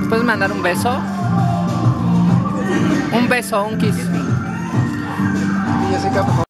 puedes mandar un beso? Un beso, un kiss. Jessica, por favor.